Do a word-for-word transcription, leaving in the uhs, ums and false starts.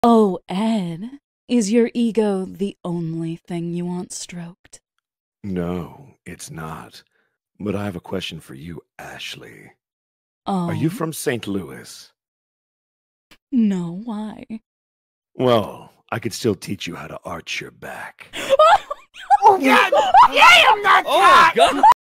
Oh, Ed, is your ego the only thing you want stroked? No, it's not. But I have a question for you, Ashley. Are you Oh, from Saint Louis? no, why? Well, I could still teach you how to arch your back. Oh God! I am not Oh, God!